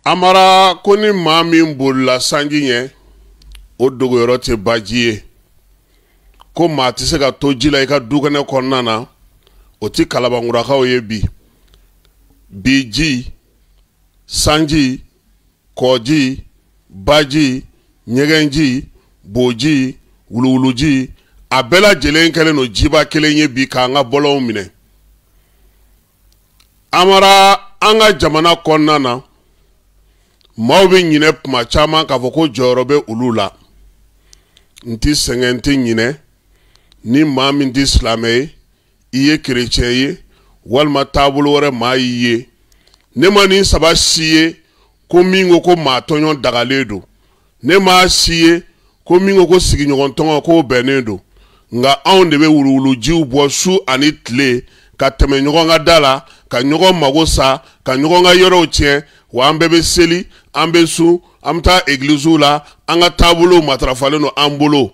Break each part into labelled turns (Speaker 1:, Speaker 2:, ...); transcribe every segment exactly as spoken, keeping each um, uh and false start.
Speaker 1: Amara koni mami mbola sanji nye o dogo yoro te bajiye ko ma ti se ka to jila i ka dukane konna na o ti kalabangura ka o ye bi biji sanji koji baji nyegenji boji wuluwuluji abela jelen kele no jiba kele nye bi ka nga bolo mine amara anga jamana konna na mawbi nyine puma chama ka foko jorobe ulula nti sengenti nyine ni mami ndi islame iye chrétien ye walma tabulu wore ma iye ne mani saba siye ko mingo ko ma tonyon dagaledo ne ma siye ko mingo ko sigi nyogon tongo ko benedo nga aunde be wulu jiu bo su ani tle ka teme nyogon nga dala ka nyogon magosa ka nyogon nga yoro tien wa ambebe seli ambesu amta eglizu la anga tabulu matrafale no ambulo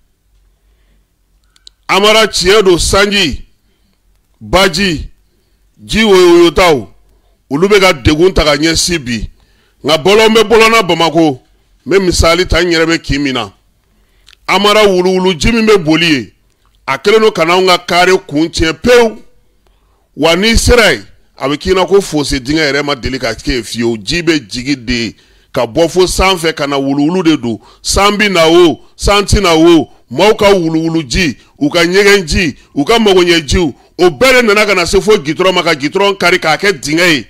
Speaker 1: amara chiedo sanji baji jiwo yoyotau ulube ga degun taga nye sibi nga bolo me bolo na Bamako me misali ta nyerebe kimina amara wulu wulu jimi me bolie akele no kana nga kare kunche peu wani serai abikina ko fose dinga ere ma delika ke fio jibe jigide ka bofo sanfe kana wulu wulu de do sambi na wo santi na wo mauka wulu wulu ji uka nyegenji uka mogonye ji o bere nana kana se fo gitro maka gitro kari ka ke dinga e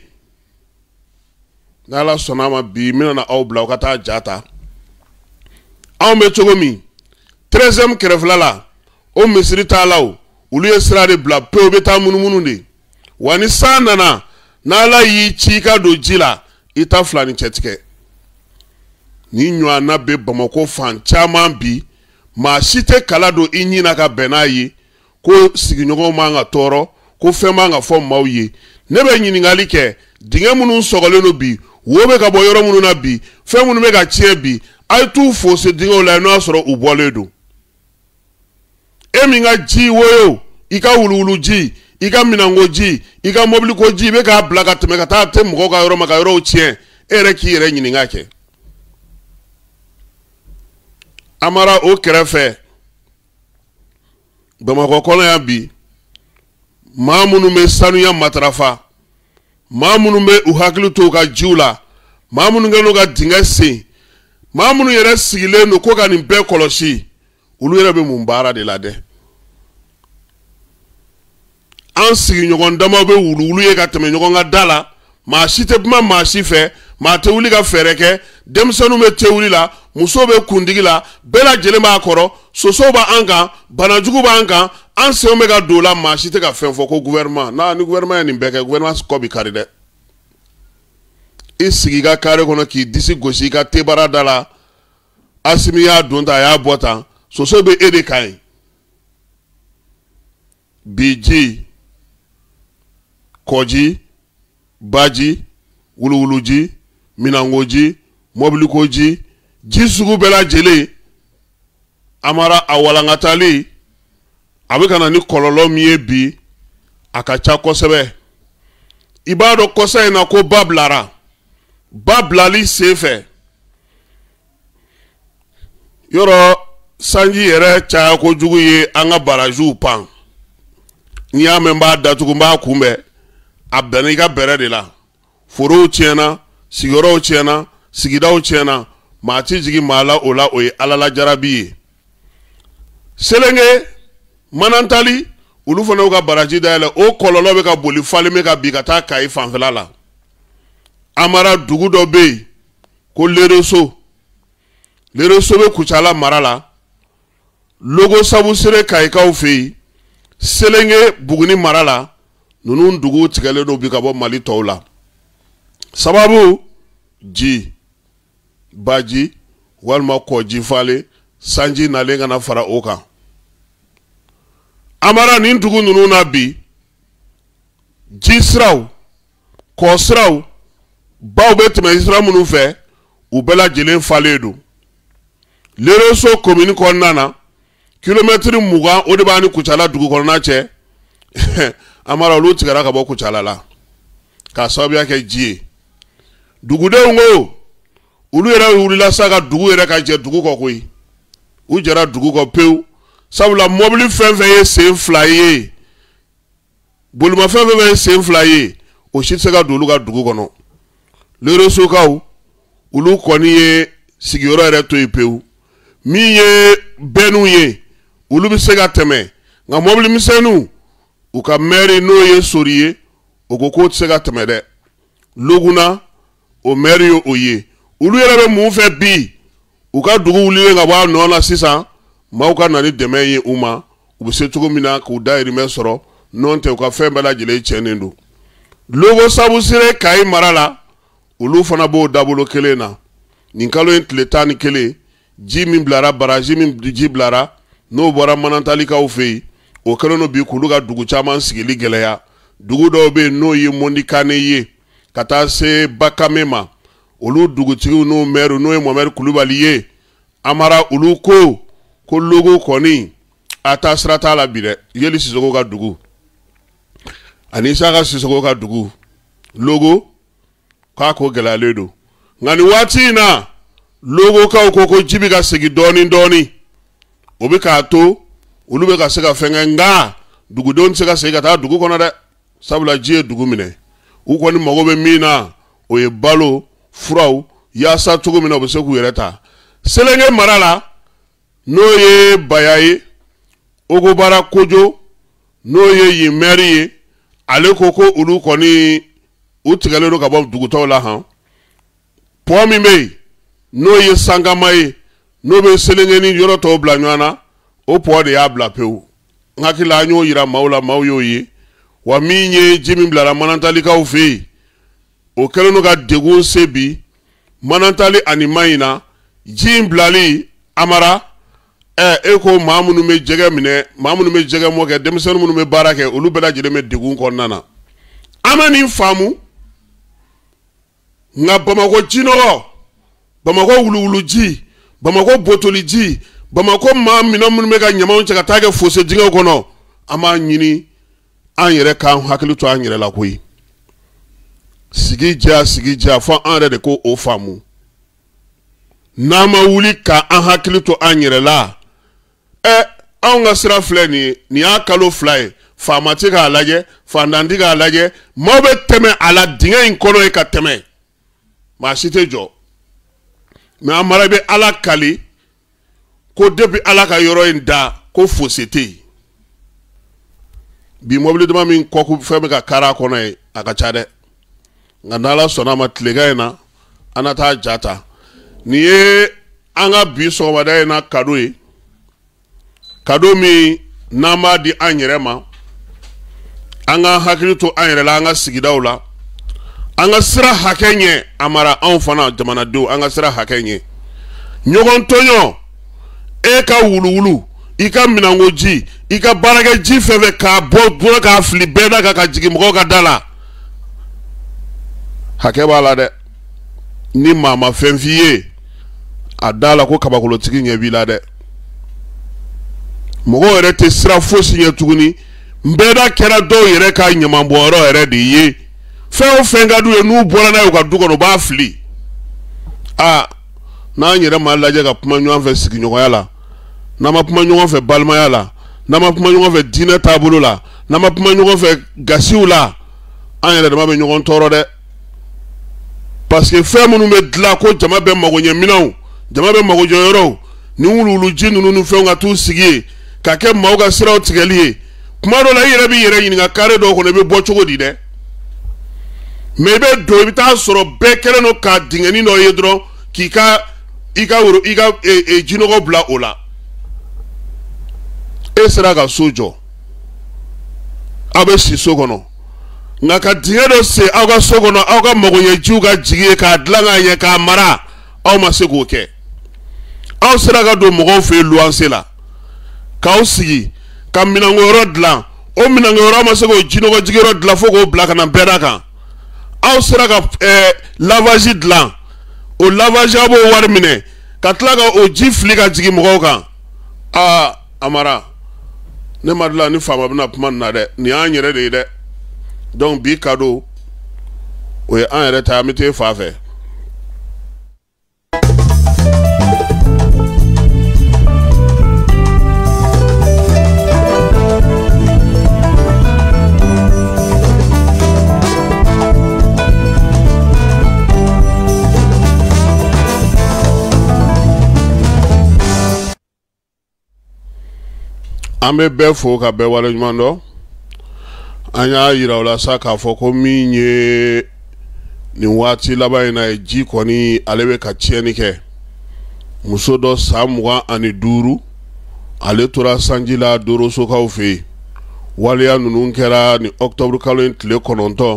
Speaker 1: nala sonama bi mina na au bla kata jata au me chogomi treizième kereflala o misiri talao ulu yesrade bla pe beta munumunu de wani sanana nala yi chika do jila ita flani chetike ni nywa na be Bamako fan chaman bi ma shite kalado inyi na ka benayi ko siginyogo manga toro ko fema nga fo mawye nebe nyini ngali ke dinge munu sogole no bi wobe ka boyoro munu na bi fe munu me ga chie bi ay tu fo se dinge ola no asoro uboledo emi nga ji woyo ika wuluwulu ji ika minango ji ika mobili ko ji be ka blaga teme ka ta te mko ka yoro maka yoro chie ere ki ere nyini ngake amara o kerefe Bamako kono ya bi mamunu me sanu ya matrafa mamunu me uhaklu to ka jula mamunu ngeno ga dinga se mamunu yere sigile no ko ga ni be koloshi ulu yere be mumbara de lade an sigi nyogon dama be wulu ulu ye ga teme nyogon ga dala ma shite bma ma shife ma te wuli ga fereke demsanu me te wuli la muso be kundigi la bela jele ma koro soso ba anga banajugu ba anga an se omega dola ma shite ka fenfo ko gouvernement na ni gouvernement ni beke gouvernement ko bi karide isigi ga kare kono ki disi gosi ka tebara dala asimi ya donda ya bota soso be ede kai biji koji baji wuluwuluji minangoji mobilikoji jisugu bela jele amara awalangatali abikana ni kololo miye bi akacha kosebe ibado kosa ina ko bablara bablali sefe yoro sanji yere cha ko jugu ye anga baraju pan nyame mba datugu mba kumbe abdani ga bere de la foro tiena sigoro tiena sigidao tiena mati jigi mala ola oye alala jarabi selenge manantali ulu fana ka baraji dayala o kololo be ka boli falime ka bi kata kai fanfela amara dugu do be ko lereso lereso be kuchala marala logo sabu sere kai ka ofi selenge buguni marala nunu dugu tigale do bi ka bo mali tawla sababu ji baji walma koji fale sanji na lenga na fara oka amara nin dugu nunu na bi jisraw kosraw baw be teme isra munu fe ubela jelen fale do lereso commune ko nana kilometre muga o de bani kuchala dugu ko na che amara lu tigara ka bo kuchala la ka sabiya ke ji dugudenw ko olu yɛrɛ wulila sa ka dugu yɛrɛ ka jɛ dugu kɔ koyi u jɛra dugu kɔ pewu sabula mobili fɛn fɛn ye sen fila ye bolima fɛn fɛn ye sen fila ye o si tɛ se ka don olu ka dugu kɔnɔ leresokaw olu kɔni ye sigiyɔrɔ yɛrɛ to yen pewu min ye bɛnniw ye olu bɛ se ka tɛmɛ nka mobili misɛnninw u ka maire n'o ye sori ye o ko k'o tɛ se ka tɛmɛ dɛ Loguna o maire ye o ye olu yɛrɛ bɛ mun fɛ bi u ka dugu wulilen ka bɔ a nɔ na sisan maaw ka na ni dɛmɛ ye u ma u bɛ se cogo min na k'u dahirimɛ sɔrɔ n'o tɛ u ka fɛn bɛɛ lajɛlen tiɲɛnen don Logo Sabu Sire Kayi mara la olu fana b'o dabolo kelen na nin kalo in tile tan ni kelen ji min bilara baraji min ji bilara n'o bɔra Manantalikaw fɛ yen o kɛlen no bi k'olu ka dugu caman sigili gɛlɛya dugu dɔw bɛ yen n'o ye Mondikane ye ka taa se Bakame ma olu dugutigiw n'o maire n'o ye Mohamed Kulubali ye Amara olu ko ko Logo kɔni a taa sira t'a la bi dɛ Yeli Sisoko ka dugu ani Isaka Sisoko ka dugu Logo k'a ko gɛlɛyalen don nka nin waati in na Logo kaw ko ko ji bɛ ka segin dɔɔni dɔɔni o bɛ k'a to olu bɛ ka se ka fɛn kɛ nka dugudenw tɛ se ka segin ka taa dugu kɔnɔ dɛ sabula ji ye dugu minɛ u kɔni mago bɛ min na o ye balo furaw yaasa cogo min na u bɛ se k'u yɛrɛ ta Selenge mara la n'o ye Baya ye Ogobara Kojo n'o ye yen maire ye ale ko ko olu kɔni u tigɛlen don ka bɔ dugutaw la han pɔ min bɛ yen n'o ye Sangama ye n'o bɛ Selenge ni yɔrɔ tɔw bila ɲɔgɔn na o pɔ de y'a bila pewu n hakili la an y'o yira maaw la maaw y'o ye wa min ye ji min bilara Manantalikaw fɛ yen o kɛlen don ka degun se bi Manantali ani Mayina ji in bilali Amara ɛ e ko maa minnu bɛ jɛgɛ minɛ maa minnu bɛ jɛgɛ mɔ kɛ denmisɛnnin minnu bɛ baara kɛ olu bɛɛ lajɛlen bɛ degun kɔnɔna na an bɛ nin faamu nka Bamako jinɔgɔ Bamako wuluwulu ji Bamako botoli ji Bamako maa minɛ minnu bɛ ka ɲamaw cɛ ka taa kɛ fosse dingɛw kɔnɔ an b'a ɲini an yɛrɛ k'an hakili to an yɛrɛ la koyi sigi diya sigi diya fo an yɛrɛ de ko o faamu n'an ma wuli ka an hakili to an yɛrɛ la ɛ anw ka sira filɛ nin ye nin y'a kalo fila ye faama tɛ k'a lajɛ fantan tɛ k'a lajɛ maaw bɛ tɛmɛ a la dingɛ in kɔnɔ ye ka tɛmɛ maa si tɛ jɔ mɛ an mara bɛ Ala kali ko depuis Ala ka yɔrɔ in da ko fosse tɛ yen bi mobili dama min kɔku fɛn bɛ ka kari a kɔnɔ ye a ka ca dɛ nka n'Ala sɔnna ma tilegan in na an na taa ja ta nin ye an ka bi sɔgɔmada in na kado ye kado min n'an b'a di an yɛrɛ ma an ka hakili to an yɛrɛ la an ka sigidaw la an ka sira hakɛ ɲɛ a mara anw fana jamanadenw an ka sira hakɛ ɲɛ ɲɔgɔn tɔɲɔ e ka wuluwulu i ka minanko ji i ka baarakɛ ji fɛn fɛn k'a bɔ bɔrɔ k'a fili bɛɛ da kan ka jigin mɔgɔw ka da la hakɛ b'a la dɛ ni maa ma fɛn f'i ye a da la ko kabakolotigi ɲɛ b'i la dɛ mɔgɔw yɛrɛ tɛ sira fosi ɲɛ tuguni n bɛɛ da kɛra dɔw yɛrɛ ka ɲamanbɔyɔrɔ yɛrɛ de ye fɛn o fɛn ka d'u ye n'u bɔra n'a ye u ka du kɔnɔ u b'a fili a n'an yɛrɛ ma lajɛ ka kuma ɲɔgɔn fɛ sigiɲɔgɔnya la n'an ma kuma ɲɔgɔn fɛ balimaya la n'an ma kuma ɲɔgɔn fɛ diinɛ taabolo la n'an ma kuma ɲɔgɔn fɛ gasiw la an yɛrɛ dama bɛ ɲɔgɔn tɔɔrɔ dɛ parce que fɛn minnu bɛ dilan ko jama bɛ magoɲɛminɛnw jama bɛ magojɔyɔrɔw ni wuluwulu ji ninnu ni fɛnw ka t'u sigi ye ka kɛ maaw ka siraw tigɛli ye kuma dɔ la i yɛrɛ b'i yɛrɛ ɲininka kare dɔw kɔnɔ i bɛ bɔ cogo di dɛ mais i bɛ don i bɛ taa sɔrɔ bɛɛ kɛlen don ka dingɛni dɔ ye dɔrɔn k'i ka i ka woro i ka jinɔgɔ bila o la e sera ka so jɔ aw bɛ si so kɔnɔ nka ka dingɛ dɔ sen aw ka so kɔnɔ aw ka magoɲɛjiw ka jigi ye k'a dilan k'a ɲɛ k'a mara aw ma se k'o kɛ aw sera ka don mɔgɔw fɛ yen luwanse la k'aw sigi ka minankoyɔrɔ dilan o minankoyɔrɔ aw ma se k'o jinɔgɔjigiyɔrɔ dilan fo k'o bila ka na bɛɛ da kan aw sera ka ɛɛ lavage dilan o lavage aw b'o wari minɛ ka tila ka o ji fili ka jigin mɔgɔw kan aa Amara ne ma dilan ni faama bɛna kuma nin na dɛ nin y'an yɛrɛ de ye dɛ donc bi kado o ye an yɛrɛ ta an bɛ taa e fa fɛ an bɛ bɛɛ fo ka bɛɛ waleɲuman dɔn. An y'a yira o la sa k'a fɔ ko min ye nin waati laban in na ye ji kɔni ale bɛ ka tiɲɛni kɛ. Muso dɔ san mugan ani duuru ale tora sanji la Dorosokaw fɛ yen. Waleya ninnu kɛra ni octobre kalo in tile kɔnɔntɔn.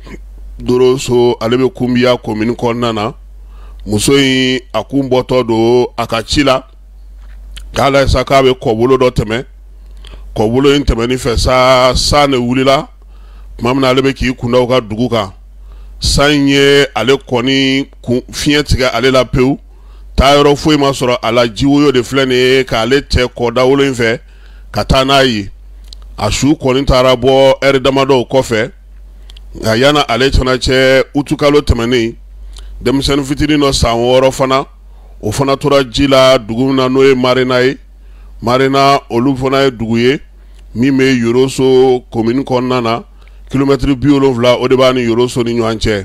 Speaker 1: Doroso ale bɛ Kunbiya commune kɔnɔna na. Muso in a kun bɔtɔ don a ka ci la k'a layɛ sa k'a bɛ kɔbolo dɔ tɛmɛ. Kɔbolo in tɛmɛni fɛ sa san ne wulila tuma min na ale bɛ k'i kunda o ka dugu kan. San ye ale kɔni fiɲɛ tigɛ ale la pewu. Taa yɔrɔ foyi ma sɔrɔ a la, jiwoyo de filɛ nin ye k'ale cɛ kɔ dawolo in fɛ ka taa n'a ye. A su kɔni taara bɔ ɛri damadɔw kɔfɛ. Nka yana ale fana cɛ utukalo tɛmɛnen denmisɛnnin fitinin dɔ san wɔɔrɔ fana o fana tora ji la dugu min na n'o ye Marina ye. Marina olu fana ye dugu ye min bɛ Yoroso commune kɔnɔna na. Kilomɛtiri bi wolonwula o de b'a ni Yoroso ni ɲɔgɔn cɛ.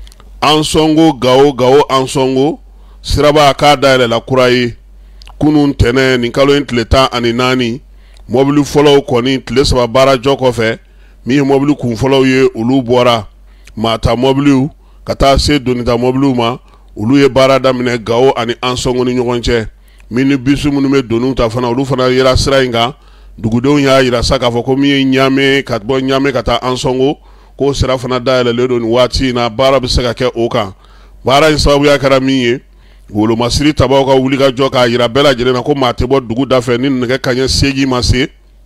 Speaker 1: Ansongo Gao Gao Ansongo siraba k'a dayɛlɛla kura ye kunun tɛnɛ nin kalo in tile tan ani naani. Mɔbili fɔlɔw kɔni tile saba baara jɔ kɔfɛ min ye mɔbili kun fɔlɔw ye olu bɔra. Mata mɔbiliw ka taa se donita mɔbiliw ma olu ye baara daminɛ Gao ani Ansongo ni ɲɔgɔn cɛ. Mini bisu minnu bɛ doniw ta fana olu fana yera sira in kan. Dugudenw y'a yira sa k'a fɔ ko min ye Ɲame ka bɔ Ɲame ka taa Ansongo k'o sira fana dayɛlɛlen don nin waati in na baara bɛ se ka kɛ o kan. Baara in sababuya kɛra min ye Wolomasiri tabaw ka wulikajɔ k'a yira bɛɛ lajɛlen na ko maa tɛ bɔ dugu da fɛ ni nɛgɛ kaɲɛ seegin ma se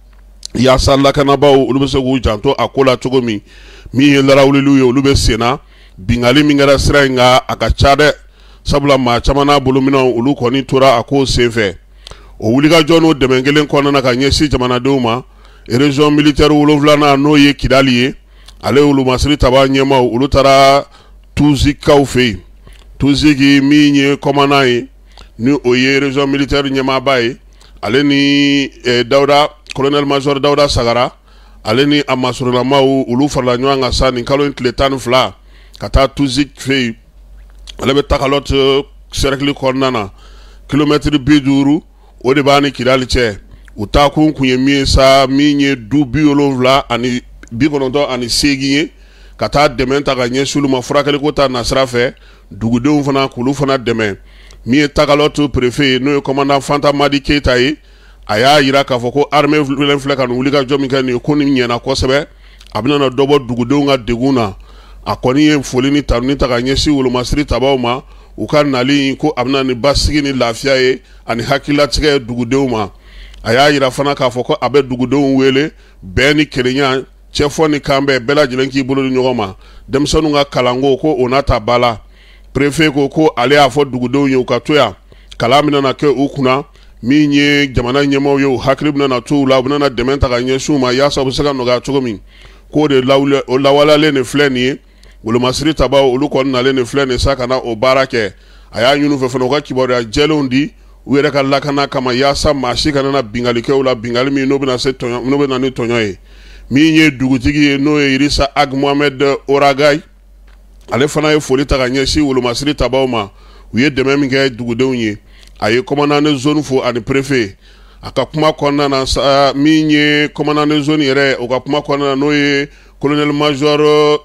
Speaker 1: yaasa lakanabaw olu bɛ se k'u janto a ko la cogo min. Min ye larawuliw ye olu bɛ sen na. Bingali min kɛra sira in kan a ka ca dɛ sabula maa caman n'a bolominɛw olu kɔni tora a ko senfɛ. O wulikajɔ n'o dɛmɛ kelen kɔnɔna ka ɲɛsin jamanadenw ma. Région militaire wolonwulanan n'o ye Kidali ye ale Wolomasiri taba ɲɛmaw olu taara Tuzikaw fɛ yen. Tuziki min ye commandant ye ni o ye région militaire ɲɛmaaba ye ale ni eh, Dawuda colonel major Dawuda Sagara ale ni a masurunamaw olu farala ɲɔgɔn kan sa nin kalo in tile tan ni fila ka taa Tuzik fɛ yen. Ale bɛ Tagalot cercle kɔnɔna na kilomɛtiri bi duuru o de b'a ni Kidali cɛ. U taa kun kun ye min ye sa min ye du bi wolonwula ani bi kɔnɔntɔn ani seegin ye ka taa dɛmɛ ta ka ɲɛsin olu ma furakɛliko ta nasira fɛ. Dugudenw fana k'olu fana dɛmɛ. Min ye Tagalot préfet ye n'o ye commandant Fanta Madi Keita ye a y'a yira k'a fɔ ko armée filɛ ka nin wulikajɔ min kɛ nin ye ko nin ɲɛna kosɛbɛ a bɛna na dɔ bɔ dugudenw ka degun na. A kɔni ye foli ni tanuni ta ka ɲɛsin Wolomasiri tabaw ma u ka nali ko a bɛna ni basigi ni lafiya ye ani hakililatigɛ ye dugudenw ma. A y'a yira fana k'a fɔ ko a bɛ dugudenw wele bɛn ni kelenya cɛfɔ ni kan bɛɛ bɛɛ lajɛlen k'i bolo ni ɲɔgɔn ma. Denmisɛnninw ka kalanko ko o n'a ta ba la. Préfet ko ko ale y'a fɔ dugudenw ye u ka to yan kalan min na kɛ u kunna min ye jamana ɲɛmaaw ye u hakili bɛna na to u la u bɛna na dɛmɛ ta ka ɲɛsin u ma yaasa u bɛ se ka nɔgɔya cogo min k'o de lawaleyalen de filɛ nin ye. Wolomasiri tabaw olu kɔni nalen de filɛ nin sa ka na o baara kɛ. A y'a ɲini u fɛ fana u ka kibaruya jɛlenw di u yɛrɛ ka lakana kama yaasa maa si kana na bingali kɛ u la bingali min n'o bɛna se tɔɲɔ n'o bɛna ni tɔɲɔ ye. Min ye dugutigi ye n'o ye Irisa Ag Mohamed Oragay ale fana ye foli ta ka ɲɛsin Wolomasiri tabaw ma u ye dɛmɛ min kɛ dugudenw ye. A ye commandant de zone fo ani préfet a ka kuma kɔnɔna na sa min ye commandant de zone yɛrɛ o ka kuma kɔnɔna na n'o ye colonel major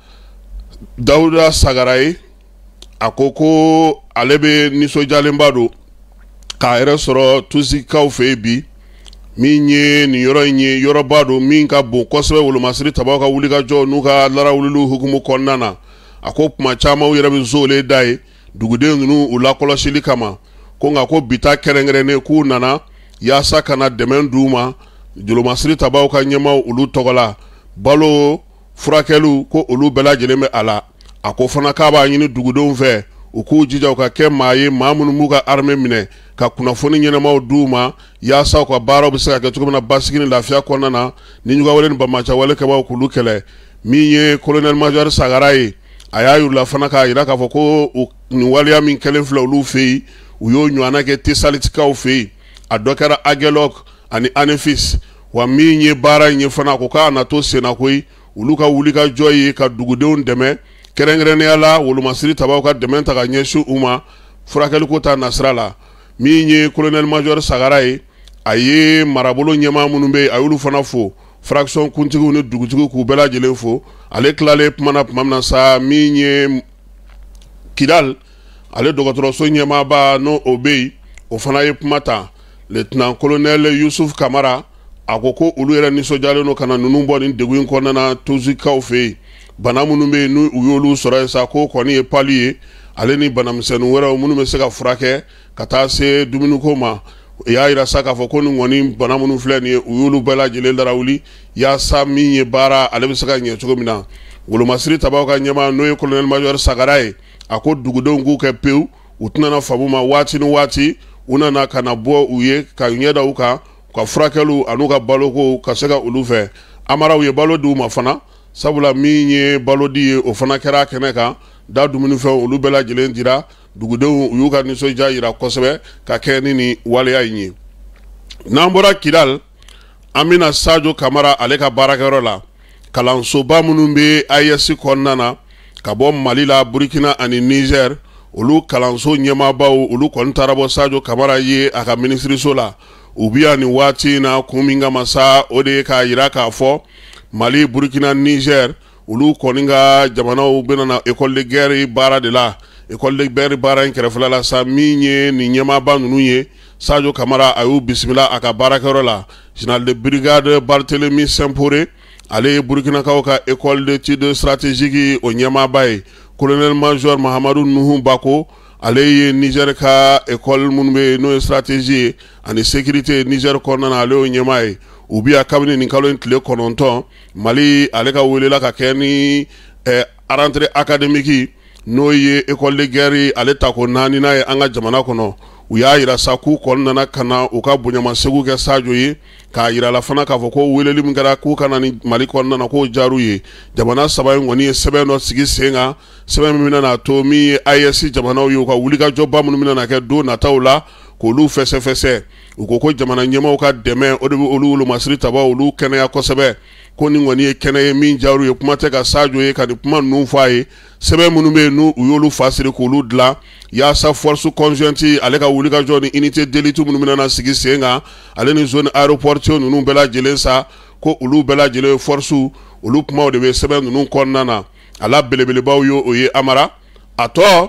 Speaker 1: Dawuda Sagara ye a ko ko ale bɛ nisɔndiyalenba don k'a yɛrɛ sɔrɔ Tuzikaw fɛ yen bi min ye nin yɔrɔ in ye yɔrɔba don min ka bon kosɛbɛ Wolomasiri tabaw ka wulikajɔ n'u ka larawuliw hukumu kɔnɔna na. A ko kuma caman u yɛrɛ bɛ zole da ye dugudenw ninnu u lakɔlɔsili kama ko nka ko bita kɛrɛnkɛrɛnnen k'u nana yaasa kana dɛmɛ d'u ma. Wolomasiri tabaw ka ɲɛmaaw olu tɔgɔ la balo furakɛliw ko olu bɛɛ lajɛlen bɛ a la. A ko fana k'a b'a ɲini dugudenw fɛ u k'u jija u ka kɛ maa ye maa minnu b'u ka armée minɛ ka kunnafoni ɲɛnamaw d'u ma yaasa u ka baaraw bɛ se ka kɛ cogo min na basigi ni lafiya kɔnɔna na ni ɲɔgɔnwale ni bamacawale kɛbaaw k'olu kɛlɛ. Min ye colonel major Sagara ye a y'a yir'u la fana k'a yira k'a fɔ ko nin waleya min kɛlen filɛ olu fɛ yen u y'o ɲɔgɔnna kɛ Tesalitikaw fɛ yen a dɔ kɛra Agelok ani Anefis wa min ye baara in ye fana a ko k'a na to senna koyi olu ka wulikajɔ ye ka dugudenw dɛmɛ kɛrɛnkɛrɛnnenya la Wolomasiri tabaw ka dɛmɛ ta ka ɲɛsin u ma furakɛliko ta nasira la. Min ye colonel major Sagara ye a ye marabolo ɲɛmaa minnu bɛ a y'olu fana fo fraction kuntigiw ni dugutigiw k'u bɛɛ lajɛlen fo ale tilalen kuma na tuma min na sa min ye Kidal ale dɔgɔtɔrɔso ɲɛmaaba n'o o bɛ yen o fana ye kuma ta lieutenant colonel Yusuf Kamara a ko ko olu yɛrɛ nisɔndiyalen don ka na ninnu bɔ nin degun in kɔnɔna na tozikaw fɛ yen bana minnu bɛ yen n'u y'olu sɔrɔ yen sa k'o kɔni ye pali ye ale ni banamisɛnnin wɛrɛw minnu bɛ se ka furakɛ ka taa se dumuniko ma u y'a yira sa k'a fɔ ko nin kɔni bana minnu filɛ nin ye u y'olu bɛɛ lajɛlen larawuli yaasa min ye baara ale bɛ se ka ɲɛ cogo min na Wolomasiri Tabaw ka ɲɛmaa n'o ye colonel major Sagara ye a ko dugudenw k'u kɛ pewu u tɛna faamu ma waati ni waati u nana ka na bɔ u ye ka ɲɛ da u kan ka furakɛliw an'u ka baloko ka se ka olu fɛ amaraw ye balo di u ma fana sabula min ye balo di ye o fana kɛra kɛnɛ kan da dumunifɛnw olu bɛɛ lajɛlen dira dugudenw u y'u ka nisɔndiya yira kosɛbɛ ka kɛ ni nin waleya in ye n'an bɔra Kidal an bɛna Sajo Kamara ale ka baarakɛyɔrɔ la kalansoba minnu bɛ A E S kɔnɔna na ka bɔ Mali la Burkina ani Niger olu kalanso ɲɛmaabaw olu kɔni taara bɔ Sajo Kamara ye a ka minisiriso la u bɛ yan nin waati in na kun min kama sa o de ye k'a yira k'a fɔ Mali Burkina Niger olu kɔni ka jamanaw bɛna na école de guerre baara de la école de guerre baara in kɛrɛfɛla la sa min ye nin ɲɛmaaba ninnu ye Sajo Kamara a y'u bisimila a ka baarakɛyɔrɔ la général de brigade Barthélemy Sempore ale ye Burkinakaw ka école d'études stratégiques o ɲɛmaaba ye colonel major Mahamadou Nuhu Bako ale ye Niger ka école minnu bɛ n'o ye stratégie ye ani sécurité Niger kɔnɔna na ale y'o ɲɛmaa ye u bɛ yan kabini nin kalo in tile kɔnɔntɔn Mali ale ka welela ka kɛ ni eh, rentrée académique n'o ye école de guerre ale ta ko naani n'a ye an ka jamana kɔnɔ u y'a yira sa k'u kɔni nana ka na u ka bonyamasegin kɛ Sajo ye k'a yira la fana k'a fɔ ko weleli min kɛra k'u kana ni Mali kɔnɔna na k'o diyar'u ye jamana saba in kɔni ye sɛbɛn dɔ sigi sen kan sɛbɛn min bɛna to min ye A E S jamanaw ye u ka wulikajɔba minnu bɛna kɛ don nataw la k'olu fɛsɛfɛsɛ u ko ko jamana ɲɛmaaw ka dɛmɛ o de bɛ olu Wolomasiri Tabaw olu kɛnɛya kosɛbɛ ko nin kɔni ye kɛnɛ ye min diyar'u ye kuma tɛ ka Sajo ye ka nin kuma ninnu fɔ a ye sɛbɛn minnu bɛ yen n'u y'olu fa siri k'olu dilan yaasa force conjointe ale ka wulikajɔ ni unité d'élite minnu bɛna sigi sen kan ale ni zone aéroportière ninnu bɛɛ lajɛlen sa ko olu bɛɛ lajɛlen force olu kumaw de bɛ sɛbɛn ninnu kɔnɔna na a la belebelebaw ye o ye Amara a tɔ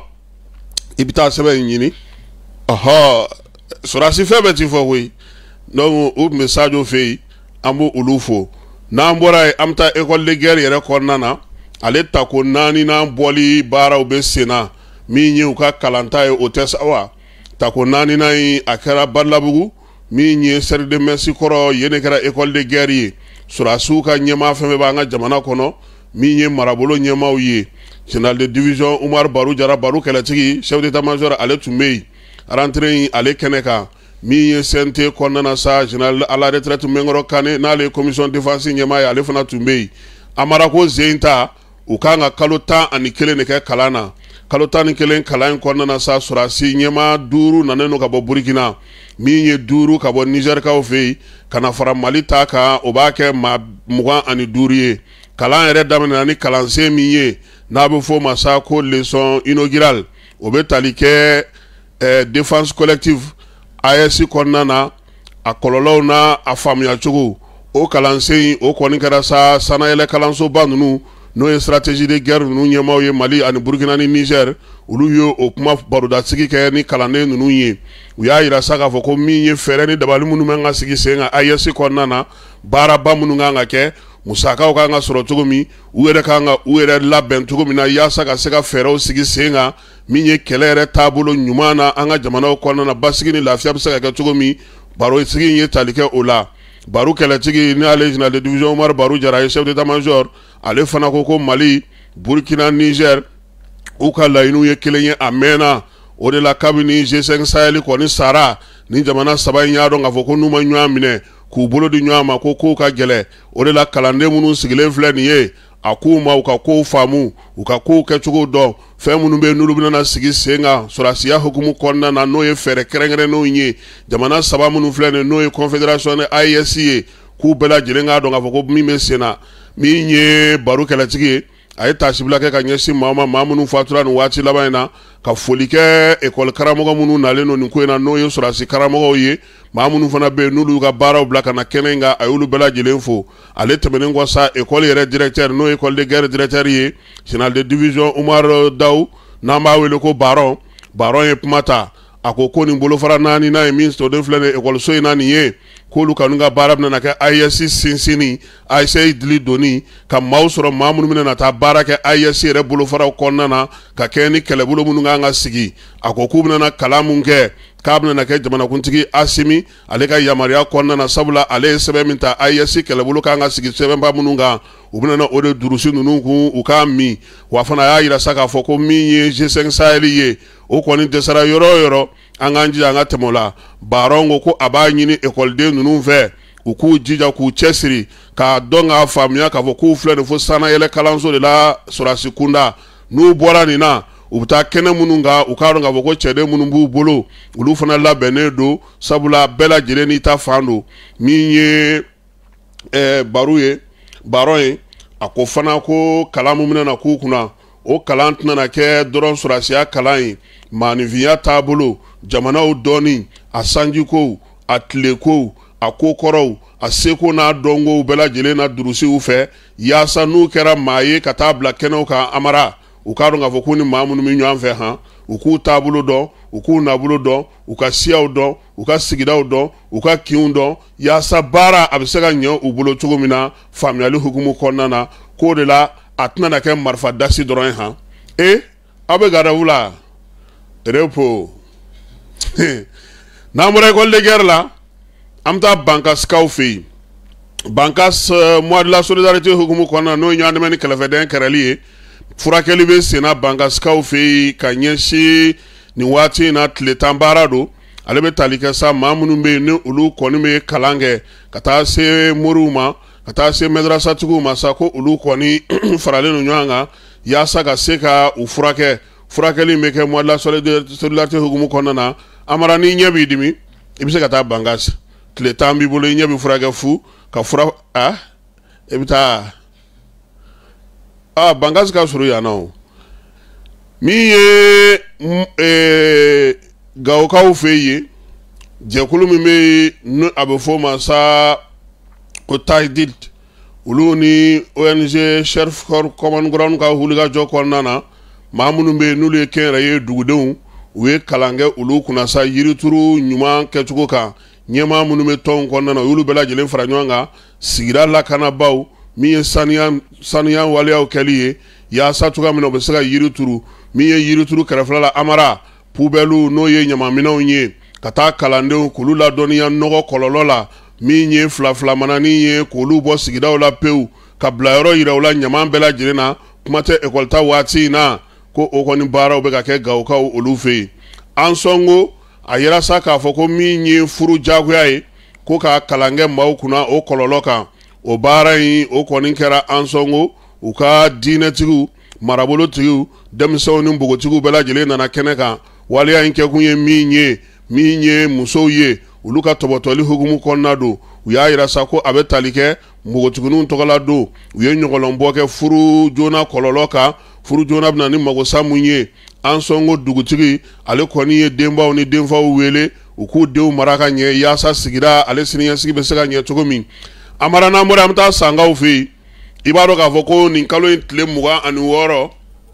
Speaker 1: i bɛ taa sɛbɛn in ɲini ɔhɔ sɔrɔdasi fɛn bɛɛ ti fɔ koyi donc o tun bɛ Sajo fɛ yen an b'o olu fo n'an bɔra yen an bɛ taa école de guerre yɛrɛ kɔnɔna na ale ta ko naani n'an bɔli baaraw bɛ sen na min ye u ka kalanta ye o tɛ sa wa ta ko naani na in a kɛra Badalabugu min ye Serre de Merci kɔrɔ yen de kɛra école de guerre ye sɔrɔdasiw ka ɲɛmaa fɛn fɛn b'an ka jamana kɔnɔ min ye marabolo ɲɛmaaw ye général de division Umar Baru Jara Baru kɛlɛtigi chef d'état-major ale tun bɛ yen rentrée in ale kɛnɛ kan min ye C N T kɔnɔna na sa général à la retraite Menkɔrɔ Kane n'ale commission défense ɲɛmaa ye ale fana tun bɛ yen Amara ko zen ta u kan ka kalo tan ani kelen de kɛ kalan na kalo tan ni kelen kalan in kɔnɔna na sa sɔrɔdasi ɲɛmaa duuru nanen no ka bɔ Burkina min ye duuru ka bɔ Nigerkaw fɛ yen ka na fara Mali ta kan o b'a kɛ maa mugan ani duuru ye kalan yɛrɛ daminɛna ni kalansen min ye n'a bɛ fɔ o ma sa ko leçon inaugurale o bɛ tali kɛ eh, défense collective A E S kɔnɔna na a kɔlɔlɔw na a faamuya cogo o kalansen o kɔni kɛra sa sanayɛlɛ kalansoba ninnu n'o ye stratégie de guerre ninnu ɲɛmaaw ye Mali ani Burkina ni Niger olu ye o kuma barodasigi kɛ ni kalanden ninnu ye u y'a yira sa k'a fɔ ko min ye fɛɛrɛ ni dabali minnu bɛ ka sigi sen kan A E S kɔnɔna na baaraba minnu kan ka kɛ musakaw kan ka sɔrɔ cogo min u yɛrɛ kan ka u yɛrɛ labɛn cogo min na yaasa ka se ka fɛɛrɛw sigi sen kan min ye kɛlɛ yɛrɛ taabolo ɲuman na an ka jamanaw kɔnɔna na basigi ni lafiya bɛ se ka kɛ cogo min baro sigi in ye tali kɛ o la Baru kɛlɛtigi ni ale général de division Umar Baru Jara ye chef d'état-major ale fana ko ko Mali Burkina Niger u ka laɲiniw ye kelen ye a mɛnna o de la kabini G cinq Sahel kɔni sara ni jamana saba in y'a dɔn k'a fɔ ko n'u ma ɲɔgɔn minɛ k'u bolo di ɲɔgɔn ma ko kow ka gɛlɛ o de la kalanden minnu sigilen filɛ nin ye a k'u ma u ka kow faamu u ka kow kɛcogo dɔn fɛn minnu bɛ yen n'olu bɛna sigi sen kan sɔrɔdasiya hukumu kɔnɔna na n'o ye fɛɛrɛ kɛrɛnkɛrɛnnenw ye jamana saba minnu filɛ nin ye n'o ye confédération ni A E S ye k'u bɛɛ lajɛlen k'a dɔn k'a fɔ ko min bɛ sen na min ye Baru kɛlɛtigi ye a ye tasibila kɛ ka ɲɛsin maa ma maa minnu fatura nin waati laban in na ka foli kɛ ekɔli karamɔgɔ minnu nalen no nin ko in na n'o ye sɔrɔdasi karamɔgɔw ye maa minnu fana bɛ yen n'olu ka baaraw bila ka na kɛnɛ in kan a y'olu bɛɛ lajɛlen fo ale tɛmɛnen kɔ sa ekɔli yɛrɛ directeur n'o ye école de guerre directeur ye général de division Umar Dawu n'an b'a wele ko Baron Baron ye kuma ta a ko ko nin bolofara naani n'a ye min sɔrɔden filɛ nin ekɔliso in na nin ye k'olu kanu ka baara bɛna kɛ A E S sinsinni A E S dili donni ka maaw sɔrɔ maa minnu bɛna taa baara kɛ A E S yɛrɛ bolofaraw kɔnɔna na ka kɛ ni kɛlɛbolo minnu kan ka sigi a ko k'u bɛna kalan mun kɛ k'a bɛna kɛ jamanakuntigi Asimi ale ka yamaruya kɔnɔna na sabula ale ye sɛbɛn min ta A E S kɛlɛbolo kan ka sigi sɛbɛnba minnu kan u bɛna o de durusi ninnu kun u k'a min wa fana a y'a yira sa k'a fɔ ko min ye G cinq Sahel ye o kɔni dɛsɛra yɔrɔ o yɔrɔ an k'an jija an ka tɛmɛ o la Baron ko ko a b'a ɲini ekɔliden ninnu fɛ u k'u jija k'u cɛsiri k'a dɔn k'a faamuya k'a fɔ k'u filɛ nin fo sanayɛlɛ kalanso de la sɔrɔdasi kunda n'u bɔra nin na u bɛ taa kɛnɛ minnu kan u k'a dɔn k'a fɔ ko cɛden minnu b'u bolo olu fana labɛnnen don sabula bɛɛ lajɛlen n'i ta fan don min ye ɛɛ baro ye Baron ye a ko fana ko kalan min bɛna na k'u kunna o kalan tɛna na kɛ dɔrɔn sɔrɔdasiya kalan ye maanifinya taabolo jamanaw dɔɔni a sanjikow a tilekow a kokɔrɔw a seko n'a dɔnkow bɛɛ lajɛlen na durusiw fɛ yaasa n'u kɛra maa ye ka taa bila kɛnɛw kan amara u k'a dɔn k'a fɔ ko ni maa minnu bɛ ɲɔgɔn fɛ han u k'u taabolo dɔn u k'u nabolo dɔn u ka siyaw dɔn u ka sigidaw dɔn u ka kinw dɔn yaasa baara a bɛ se ka ɲɛ u bolo cogo min na faamuyali hukumu kɔnɔna na k'o de la a tɛna na kɛ marifa dasi dɔrɔn ye han e aw bɛ gadawu la repo n'an bɔra école de guerre la an bɛ taa Bankaskaw fɛ yen Bankas mois de la solidarité hukumu kɔnɔna na n'o ye ɲɔgɔn dɛmɛ ni kɛlɛfɛdɛn kɛrɛli ye furakɛli bɛ senna Bankaskaw fɛ yen ka ɲɛsin nin waati in na tile tan baara don ale bɛ tali kɛ sa maa minnu bɛ yen ni olu kɔni bɛ kalan kɛ ka taa se moriw ma ka taa se madrasatigiw ma sa ko olu kɔni faralen don ɲɔgɔn kan yaasa ka se ka u furakɛ furakɛli bɛ kɛ mois de la solidarité hukumu kɔnɔna na amara ni ɲɛ b'i dimi i bɛ se ka taa Bankas tile tan b'i bolo i ɲɛ bɛ furakɛ fu ka fura a i bɛ taa ah Bankas ka surun yan nɔ min ye ɛɛ Gawukaw fɛ yen jɛkulu min bɛ yen a bɛ fɔ o ma sa ko Tajdid olu ni O N G Cherif Common Ground ka wulikajɔ kɔnɔna na maa minnu bɛ yen n'olu ye kɛnyɛrɛye dugudenw u ye kalan kɛ olu kunna sa yirituru ɲuman kɛcogo kan ɲɛmaa minnu bɛ tɔnw kɔnɔna na u y'olu bɛɛ lajɛlen fara ɲɔgɔn kan sigida lakanabaw min ye saniya saniya waleyaw kɛli ye yaasa cogoya min na u bɛ se ka yirituru min ye yirituru kɛrɛfɛla la amara pubɛliw n'o ye ɲamaminɛnw ye ka taa kalandenw k'olu ladɔnniya nɔgɔ kɔlɔlɔ la min ye fila fila mananin ye k'olu bɔ sigidaw la pewu ka bila yɔrɔ yira u la ɲama bɛɛ lajɛlen na kuma tɛ ekɔlita waati in na ko o kɔni baaraw bɛ ka kɛ Gawukaw olu fɛ yen an sɔnko a yera sa k'a fɔ ko min ye furu jagoya ye ko ka kalan kɛ maaw kunna o kɔlɔlɔ kan o baara in o kɔni kɛra an sɔnko u ka diinɛtigiw marabolotigiw denmisɛnw ni npogotigiw bɛɛ lajɛlen nana kɛnɛ kan waleya in kɛkun ye min ye min ye musow ye olu ka tɔbɔtɔli hukumu kɔnɔna don u y'a yira sa ko a bɛ tali kɛ npogotigininw tɔgɔla don u ye ɲɔgɔlɔnbɔ kɛ furu joona kɔlɔlɔ kan furu joona bɛna ni magosa mun ye an sɔnko dugutigi ale kɔni ye denbaw ni denfaw wele u k'u denw mara ka ɲɛ yaasa sigida ale siniɲɛsigi bɛ se ka ɲɛ cogo min amara n'an bɔra an bɛ taa Sangaw fɛ yen i b'a dɔn k'a fɔ ko nin kalo in tile mugan ani wɔɔrɔ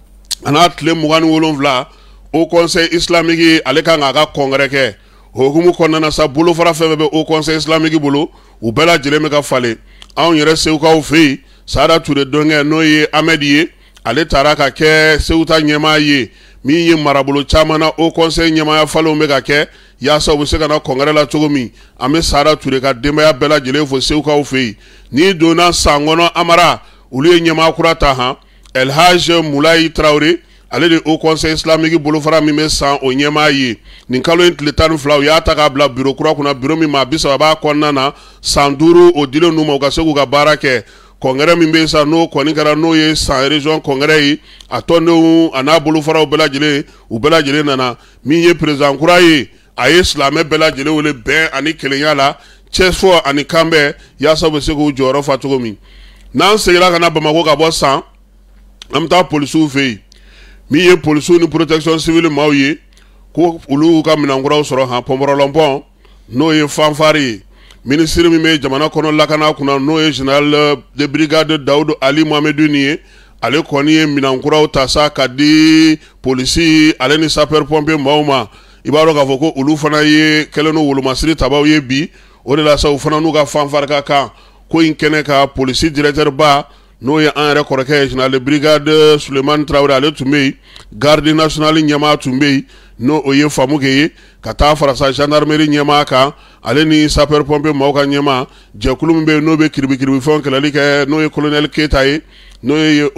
Speaker 1: a n'a tile mugan ni wolonwula o conseil islamique ale kan k'a ka kɔnkɛrɛ kɛ o hukumu kɔnɔna na sa bolofara fɛn fɛn bɛ o conseil islamique bolo u bɛɛ lajɛlen bɛ ka falen anw yɛrɛ Segukaw fɛ yen Saada Ture dɔnkɛ n'o ye Ahmed ye ale taara ka kɛ Seguta ɲɛmaa ye min ye marabolo caman na o conseil ɲɛmaaya falenw bɛ ka kɛ yaasa u bɛ se ka na kɔnkɛrɛ la cogo min an bɛ Saada Ture ka denbaya bɛɛ lajɛlen fo Segukaw fɛ yen n'i donna san kɔnɔ amara olu ye ɲɛmaa kura ta han El Haj Mulayi Traore ale de o conseil islamique bolofara min bɛ san o ɲɛmaa ye nin kalo in tile tan ni fila u y'a ta k'a bila bureau kura kunna bureau min maa bi saba b'a kɔnɔna na san duuru o dilen n'u ma u ka se k'u ka baara kɛ kɔnkɛrɛ min bɛ yen sa n'o kɔni kɛra n'o ye san région kɔnkɛrɛ ye a tɔndenw a n'a bolofaraw bɛɛ lajɛlen u bɛɛ lajɛlen nana min ye président kura ye a ye silamɛ bɛɛ lajɛlen wele bɛn ani kelenya la cɛfɔ ani kanbɛn yaasa u bɛ se k'u jɔyɔrɔ fa cogo min n'an seginna ka na Bamako ka bɔ san an bɛ taa polisiw fɛ yen min ye polisiw ni protection civile maaw ye ko olu ka minɛnkuraw sɔrɔ han pɔnpɔrɔlɔnpɔn n'o ye fanfare ye minisiri min bɛ jamana kɔnɔ lakana kunna n'o ye général de brigade Daouda Ali Mohamedou nin ye ale kɔni ye minɛnkuraw ta sa ka di polisi ale ni sapeur pompier maaw ma i b'a dɔn k'a fɔ ko olu fana ye kɛlen no wolomasiri tabaw ye bi o de la sa u fana n'u ka fanfare ka kan ko in kɛnɛ ka polisi directeur ba n'o ye an yɛrɛ kɔrɔkɛ ye général de brigade Sulemani Traoré ale tun bɛ yen garde nationale ɲɛmaa tun bɛ yen n'o o ye Famukɛ ye ka taa fara sa gendarmerie ɲɛmaa kan ale ni sapeur pompier maaw ka ɲɛmaa jɛkulu min bɛ yen n'o bɛ kiribikiribi fɛnw kɛlɛli kɛ n'o ye colonel Keyita ye n'o ye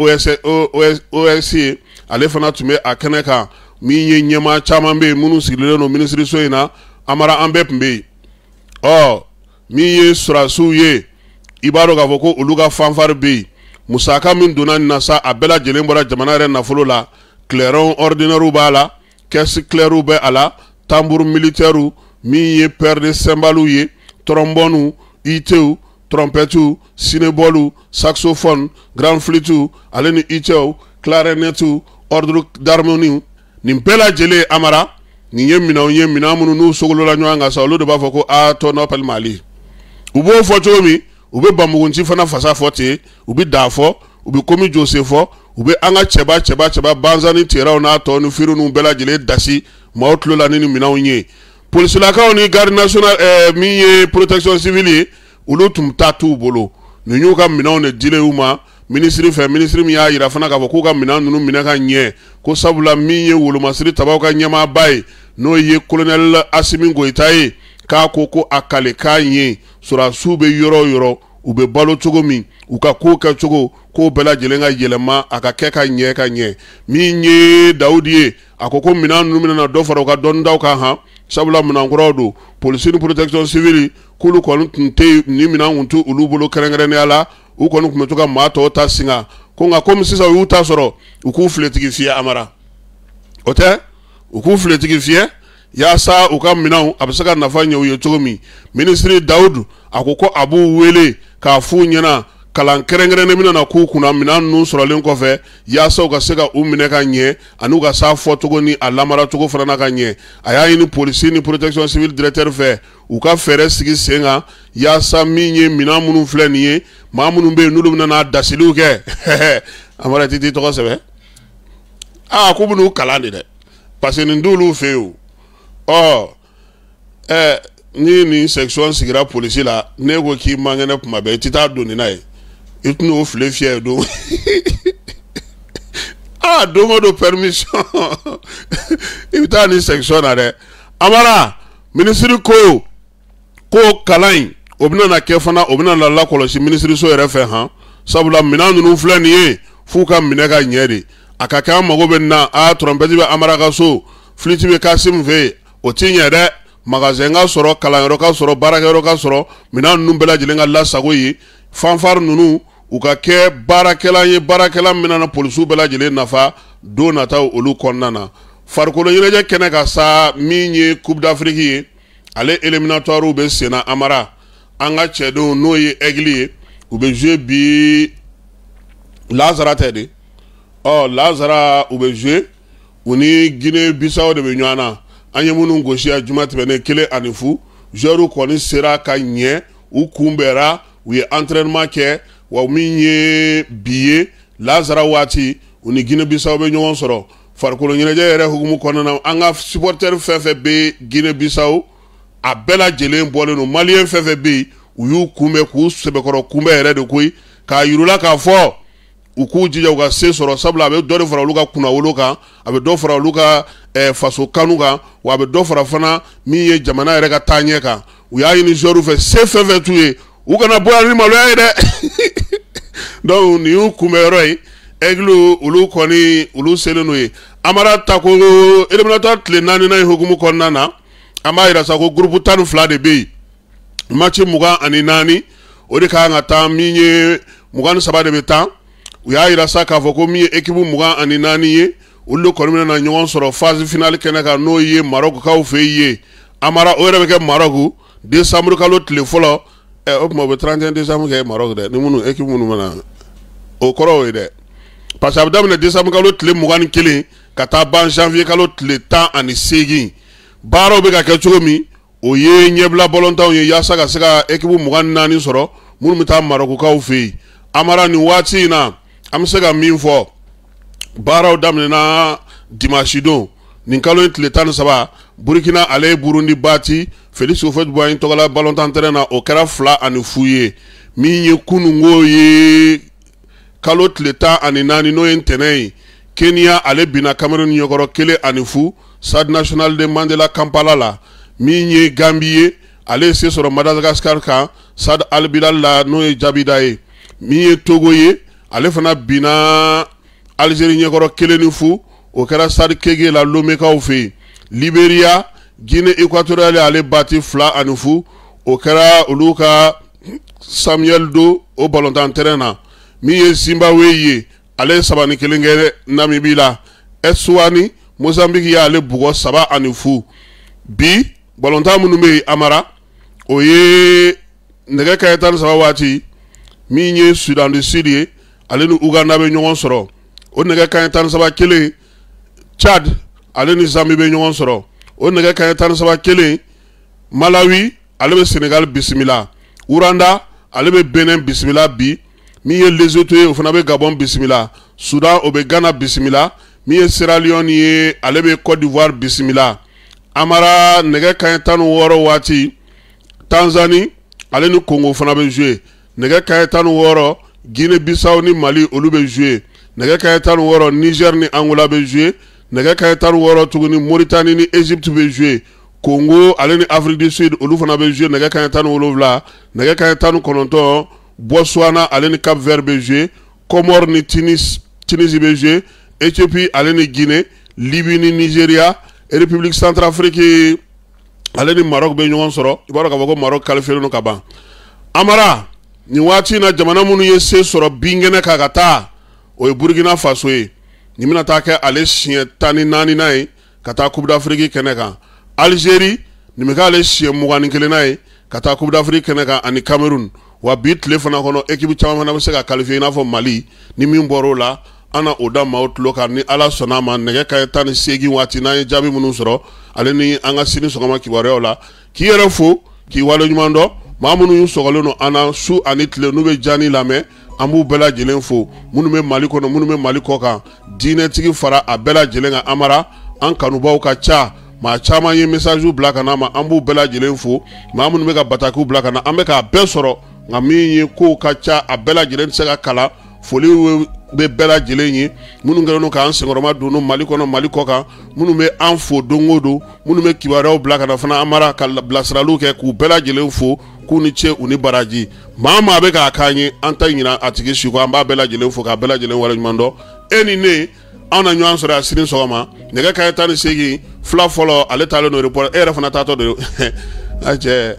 Speaker 1: O S ye ale fana tun bɛ a kɛnɛ kan min ye ɲɛmaa caman bɛ yen minnu sigilen don minisiriso in na Amara an bɛɛ tun bɛ yen ɔ min ye surasiw ye i b'a dɔn k'a fɔ ko olu ka fanfare bɛ yen musaka min donna nin na sa a bɛɛ lajɛlen bɔra jamana yɛrɛ nafolo la clairon ordinaire b'a la caisse claire bɛ a la tambour militaire min ye paire de cymbales ye trombone itew trompette cinébole saxophone grand flûte ale ni itew clarinette ordre d'harmonie nin bɛɛ lajɛlen Amara nin ye minɛnw ye minɛn minnu n'u sogolola ɲɔgɔn kan sa olu de b'a fɔ ko a tɔ n'appelle Mali u b'o fɔ cogo min u bɛ bamugunci fana fasa fɔ ten u bɛ da fɔ u bɛ komi jose fɔ u bɛ an ka cɛba cɛba cɛba banza ni teraw n'a tɔ ni firiw n'u bɛɛ lajɛlen dasi maaw tulo la ni nin minɛnw ye polisilakaw ni garde nationale ɛɛ min ye protection civile ye olu tun ta t'u bolo nin y'u ka minɛnw de dilen u ma minisiri fɛ minisiri min y'a yira fana k'a fɔ k'u ka minɛn ninnu minɛ ka ɲɛ ko sabula min ye wolomasiri tabaw ka ɲɛmaaba ye n'o ye colonel Asimi Goyita ye k'a ko ko a kale k'a ɲɛ surasiw bɛ yɔrɔ o yɔrɔ u bɛ balo cogo min u ka kow kɛ cogo k'o bɛɛ lajɛlen ka yɛlɛma a ka kɛ ka ɲɛ ka ɲɛ min ye Dawudi ye a ko ko minɛn ninnu bɛna dɔ fara u ka dɔnnidaw kan han sabula minɛnkuraw don polisi ni protection civile k'olu kɔni tun tɛ ni minɛn kun t'u olu bolo kɛrɛnkɛrɛnnenya la u kɔni tun bɛ to ka maa tɔw ta singa ko nka komi sisan u y'u ta sɔrɔ u k'u filetigi fiyɛ Amara o tɛ u k'u filetigi fiyɛ yaasa u ka minɛnw a bɛ se ka nafa ɲɛ u ye cogo min minisiri Dawudu a ko ko a b'u wele k'a f'u ɲɛna kalan kɛrɛnkɛrɛnnen bɛna na k'u kunna minɛn ninnu sɔrɔlen kɔfɛ yaasa u ka se ka u minɛ ka ɲɛ ani u ka s'a fɔcogo ni a lamara cogo fana na ka ɲɛ a y'a ɲini polisi ni protection civile directeur fɛ u ka fɛɛrɛ sigi sen kan yaasa min ye minɛn minnu filɛ nin ye maa minnu bɛ yen n'olu bɛna na dasiliw kɛ Amara titi tɔgɔ sɛbɛn aa k'u bɛn'u kalan de dɛ parce que nin t'olu fɛ yen o ɔ ɛ ni nin section sigira polisi la ne ko k'i man kɛnɛ kuma bɛɛ i tɛ taa don nin na ye i tɛna o file fiyɛ don ah don o don permission i bɛ taa nin section na dɛ Amara minisiri ko ko kalan in o bɛna na kɛ fana o bɛna na lakɔlɔsi minisiriso yɛrɛ fɛ han sabula minɛn ninnu filɛ nin ye f'u ka minɛ ka ɲɛ de a ka kɛ an mago bɛ nin na a trompette bɛ Amara ka so flûte bɛ Kasimu fɛ yen o tɛ ɲɛ dɛ magasin ka sɔrɔ kalanyɔrɔ ka sɔrɔ baarakɛyɔrɔ ka sɔrɔ minɛn ninnu bɛɛ lajɛlen ka lasago ye fanfare ninnu u ka kɛ baarakɛla ye baarakɛla min na polisiw bɛɛ lajɛlen nafa don nataw olu kɔnɔna na farikolo ɲɛnajɛ kɛnɛ ka sa min ye coupe d'Afrique ye ale éliminatoire bɛ sen na Amara an ka cɛdenw n'o ye Aigle ye u bɛ jouer bi Lazara tɛ de ɔ Lazara u bɛ jouer u ni Guinée Bissau de bɛ ɲɔgɔn na an ye minnu gosi a juma tɛmɛnen kelen ani fu joueurs kɔni sera ka ɲɛ u kunbɛra u ye entraînement kɛ wa min ye bi ye Lazara waati u ni Guinée Bissau bɛ ɲɔgɔn sɔrɔ farikolo ɲɛnajɛ yɛrɛ hukumu kɔnɔna na an ka supporter fɛn fɛn bɛ Guinée Bissau a bɛɛ lajɛlen bɔlen don maliyɛn fɛn fɛn bɛ yen u y'u kunbɛn k'u sɛbɛkɔrɔ kunbɛn yɛrɛ de koyi k'a yir'ula k'a fɔ u k'u jija u ka se sɔrɔ sabula a bɛ dɔ de fara olu ka kunnawolo kan a bɛ dɔ fara olu ka faso kanu kan wa a bɛ dɔ fara fana min ye jamana yɛrɛ ka taaɲɛ kan u y'a ɲini joueurs fɛ se fɛn fɛn t'u ye u kana bɔ yan ni maloya ye dɛ donc nin y'u kunbɛnyɔrɔ ye Aigle olu kɔni olu selen n'o ye Amara ta ko éliminatoire tile naaninan ye hukumu kɔnɔna na an b'a yira sa ko groupe tan ni fila de bɛ yen match mugan ani naani o de kan ka taa min ye mugan ni saba de bɛ taa u y'a yira sa k'a fɔ ko min ye équipe mugan ani naani ye olu de kɔni bɛna na ɲɔgɔn sɔrɔ phase finale kɛnɛ kan n'o ye Maroc kaw fɛ yen ye Amara o yɛrɛ bɛ kɛ Maroc décembre kalo tile fɔlɔ ɛ o tuma u bɛ trente et un décembre kɛ Maroc dɛ ni minnu équipe minnu mana o kɔrɔ o ye dɛ parce que a bɛ daminɛ décembre kalo tile mugan ni kelen ka taa ban janvier kalo tile tan ani seegin baaraw bɛ ka kɛ cogo min o ye ɲɛbila bɔlɔntanw ye yaasa ka se ka équipe mugan ni naani sɔrɔ minnu bɛ taa Marokukaw fɛ yen Amara nin waati in na an bɛ se ka min fɔ baaraw daminɛna dimanche don nin kalo in tile tan ni saba Burkina ale ye Burundi bati Félix Houphouët-Boigny tɔgɔla ballontan terrain na o kɛra fila ani fu ye min ye kunungo ye kalo tile tan ani naani n'o ye ntɛnɛn ye Kenya ale bina Cameroun ɲɛkɔrɔ kelen ani fu Stade national de Mandela Kampala la min ye Gambie ye ale ye se sɔrɔ Madagascar kan Stade Al Bilal la n'o ye Jabida ye min ye Togo ye ale fana bina Algérie ɲɛkɔrɔ kelen ni fu o kɛra Stade Kege la Lomekaw fɛ yen Liberia Guinée équatoriale ale bati fila ani fu o kɛra olu ka Samuel Do o ballontan terrain na min ye Zimbabwe ye ale ye saba ni kelen kɛ Namibie la Eswatini Mozambique ye ale bugɔ saba ani fu bi ballontan minnu bɛ yen Amara o ye nɛgɛ kanɲɛ tan ni saba waati min ye Sudan du Sud ye ale ni Uganda bɛ ɲɔgɔn sɔrɔ o nɛgɛ kanɲɛ tan ni saba kelen Chad ale ni Zambie bɛ ɲɔgɔn sɔrɔ o nɛgɛ kanɲɛ tan ni saba kelen Malawi ale bɛ Senegal bisimila Uranda ale bɛ Benin bisimila bi min ye Lesotho ye o fana bɛ Gabon bisimila Sudan o bɛ Ghana bisimila min ye Sierra Leone ye ale bɛ Côte d'Ivoire bisimila Amara nɛgɛ kanɲɛ tan ni wɔɔrɔ waati Tanzanie ale ni Congo fana bɛ jouer nɛgɛ kanɲɛ tan ni wɔɔrɔ Guinée Bissau ni Mali olu bɛ jouer nɛgɛ kanɲɛ tan ni wɔɔrɔ Niger ni Angola bɛ jouer nɛgɛ kanɲɛ tan ni wɔɔrɔ tuguni Mauritanie ni Égypte bɛ jouer Congo ale ni Afrique du Sud olu fana bɛ jouer nɛgɛ kanɲɛ tan ni wolonwula nɛgɛ kanɲɛ tan ni kɔnɔntɔn Botswana ale ni Cap Vert bɛ jouer Comores ni Tunis Tunisie bɛ jouer Éthiopie ale ni Guinée Libye ni Nigeria République Centrafrique ale ni Maroc bɛ ɲɔgɔn sɔrɔ i b'a dɔn k'a fɔ ko Maroc qualifié ka ban Amara nin waati in na jamana minnu ye se sɔrɔ binkɛnɛ kan ka taa o ye Burkina Faso ye nin bɛna taa kɛ ale siɲɛ tan ni naaninan ye ka taa Coupe d'Afrique kɛnɛ kan Algérie nin bɛ k'ale siɲɛ mugan ni kelennan ye ka taa Coupe d'Afrique kɛnɛ kan ani Cameroun wa bi tile fana kɔnɔ équipe caman fana bɛ se ka qualifier i n'a fɔ Mali ni min bɔra o la an na o da maaw tulo kan ni Ala sɔnna ma nɛgɛ kanɲɛ tan ni seegin waati n'an ye jaabi minnu sɔrɔ ale ni an ka sini sɔgɔma kibaruyaw la k'i yɛrɛ fo k'i waleɲuman dɔn maa minnu y'u sɔgɔlen don an na su ani tile n'u bɛ jaani lamɛn an b'u bɛɛ lajɛlen fo minnu bɛ Mali kɔnɔ minnu bɛ Mali kɔ kan diinɛtigi fara a bɛɛ lajɛlen kan Amara an kanubaw ka ca maa caman ye message bila ka na ma an b'u bɛɛ lajɛlen fo maa minnu bɛ ka batakiw bila ka na an bɛ k'a bɛɛ sɔrɔ nka min ye kow ka ca a bɛɛ lajɛlen tɛ se ka kalan foli bɛ bɛɛ lajɛlen ye minnu kɛlen don k'an senkɔrɔma don Mali kɔnɔ Mali kɔ kan minnu bɛ an fo don o don minnu bɛ kibaruyaw bila ka na fana Amara ka bilasiraliw kɛ k'u bɛɛ lajɛlen fo k'u ni ce u ni baraji maa maa bɛ k'a k'an ye an ta ɲina a tigi si kɔ an b'a bɛɛ lajɛlen fo k'a bɛɛ lajɛlen waleɲuman dɔn e ni ne an na ɲɔgɔn sɔrɔ a sini sɔgɔma nɛgɛ kanɲɛ tan ni seegin fila fɔlɔ ale taalen don report e yɛrɛ fana taatɔ don a cɛ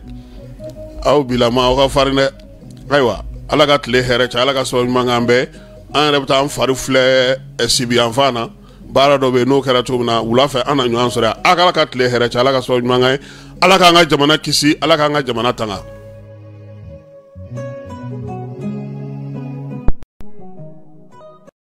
Speaker 1: aw bilama aw ka farin dɛ ayiwa Ala ka tile hɛrɛ cɛ Ala ka sɔrɔ ɲuman k'an bɛɛ an yɛrɛ bɛ taa an fari filɛ Sibi yanfan na baara dɔ bɛ yen n'o kɛra cogo min na wula fɛ an na ɲɔgɔn sɔrɔ yan Ala ka tile hɛrɛ cɛ Ala ka sɔrɔ ɲuman k'an ye Ala k'an ka jamana kisi Ala k'an ka jamana tanga